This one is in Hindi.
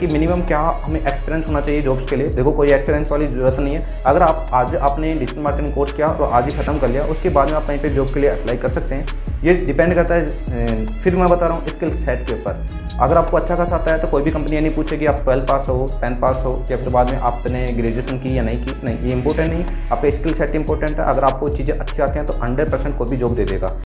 कि मिनिमम क्या हमें एक्सपीरियंस होना चाहिए जॉब्स के लिए। देखो कोई एक्सपीरियंस वाली ज़रूरत नहीं है। अगर आप आज आपने डिजिटल मार्केटिंग कोर्स किया तो आज ही खत्म कर लिया, उसके बाद में आप कहीं पे जॉब के लिए अप्लाई कर सकते हैं। ये डिपेंड करता है, फिर मैं बता रहा हूँ, स्किल सेट के ऊपर। अगर आपको अच्छा खासा आता है तो कोई भी कंपनी ये नहीं पूछेगी आप 12 पास हो, 10 पास हो, या फिर बाद में आपने ग्रेजुएशन की या नहीं की। नहीं, ये इंपॉर्टेंट नहीं, आपका स्किल सेट इंपॉर्टेंट है। अगर आपको चीज़ें अच्छी आती हैं तो 100% कोई भी जॉब दे देगा।